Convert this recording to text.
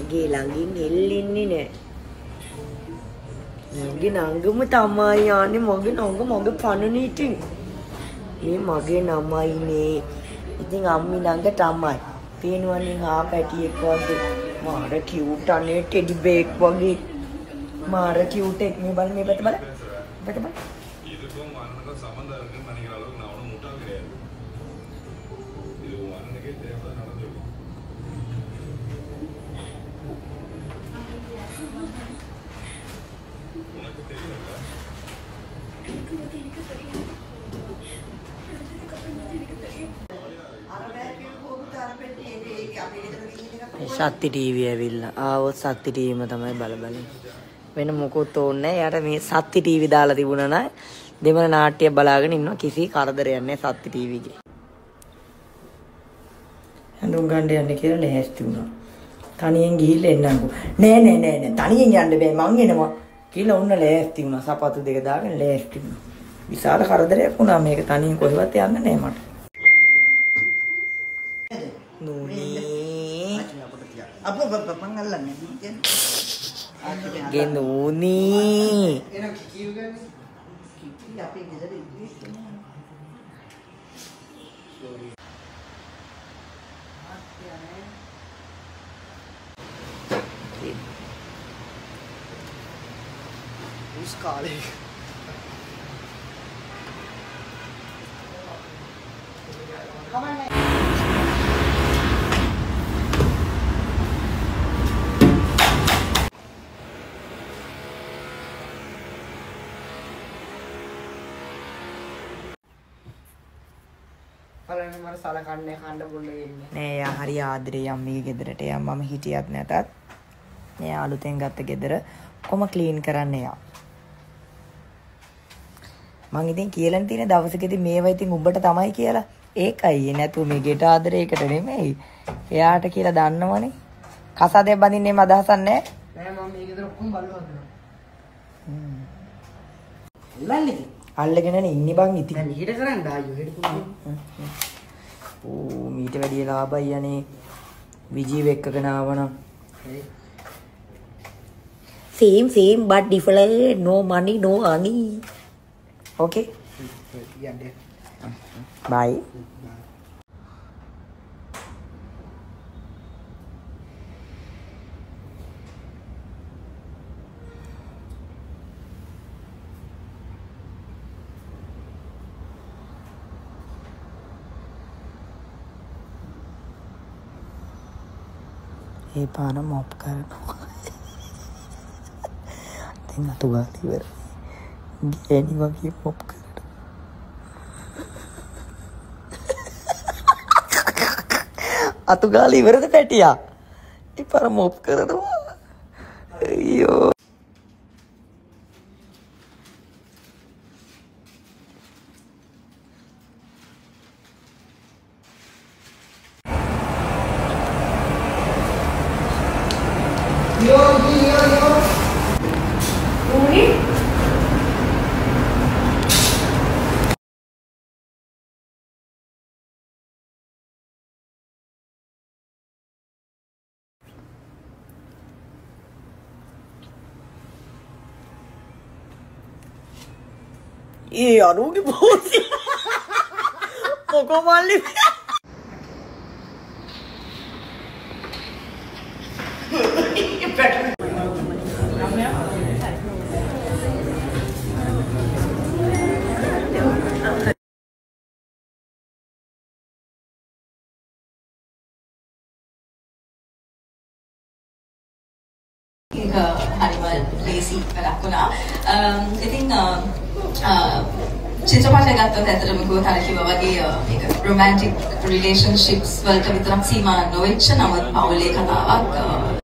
මගේ ළඟින් එල්ලෙන්නේ නැහැ. මගේ නංගම තමයි යන්නේ මගේ නංග මගේ පණනේ ඉතින්. මේ මගේ නමයිනේ. ඉතින් අම්මි ළඟ තමයි. පේනවනේ හා පැටියෙක් වගේ. මාර කියුට් අනේ ටෙඩි බේක් වගේ. මාර කියුට් එක මේ බලන්න මේ පැත්ත බලන්න. පැත්ත බලන්න. இதுக்கும் வானனுக்கும் சம்பந்தம் இருக்குன்னு நினைக்கிற அளவுக்கு நான் ஒன்றும் முட்டாள் கிடையாது. இது வானனுக்கே தேவை நடந்துருக்கும். உனக்கு தெரியல. සත්ති ටීවී ඇවිල්ලා. ආවොත් සත්ති ටීවීම තමයි බලන්නේ. වෙන මොකොත් ඕනේ නැහැ. යාට මේ සත්ති ටීවී දාලා තිබුණා නම් දෙමළ නාට්‍ය බලාගෙන ඉන්නවා කිසි කරදරයක් නැහැ සත්ති ටීවී එකේ. හඳුන් ගන්න යන්න කියලා ලෑස්ති වුණා. තනියෙන් ගිහිල්ලා එන්නම්කෝ. නෑ තනියෙන් යන්න බෑ මං එනවා කියලා ඔන්න ලෑස්ති වුණා. සපත්තු දෙක දාගෙන ලෑස්ති වුණා. විශාල කරදරයක් වුණා මේක තනියෙන් කොහෙවත් යන්න නෑ මට. නෝනී apa pengalan ya genuni enak kiki juga nih kiki apa yang jadi sekali බලන්න මර සලකන්නේ කන්න බොන්න වෙන්නේ නෑ යා හරි ආදරේ අම්මගේ ගෙදරට යා මම හිටියත් නැතත් එයා අලුතෙන් ගත්ත ගෙදර කොම ක්ලීන් කරන්න යා මං ඉතින් කියලා තියෙන දවසකදී මේවා ඉතින් උඹට තමයි කියලා ඒකයි නැතු මේ ගෙට ආදරේකට නෙමෙයි එයාට කියලා දන්නවනේ කසාදේ බඳින්නේ මම අදහසක් නෑ නෑ මම මේ ගෙදර ඔක්කොම බලනවා ලන්නේ අල්ලගෙනනේ ඉන්නේ බං ඉතින් දැන් ඊට කරන්න ආයෝ හෙට පුළුවන් ඕ මීට වැඩිය ලාභයි අනේ විජීව එක්කගෙන ආවනම් same but different no money no honey okay යන්නේ bye ඒ පාන මොප් කරනවා දැන් අතු ගාලා ඉවරයි ගෑණි වගේ මොප් කරනවා අතු ගාලා ඉවරද පැටියා ඒ පාන මොප් කරනවා අයියෝ yo Uni අනුගේ පෝසි මොකෝ මල්ලි හරිම ලේසි වැඩක් වුණා. ඉතින් චිත්‍රපටය ගත්තොත් ඇත්තටම ගෝතාල කිව්වා වගේ මේක රොමැන්ටික් රිලේෂන්ෂිප්ස් වලට විතරක් සීමා නොවෙච්ච නමුත් පවුලේ කතාවක්.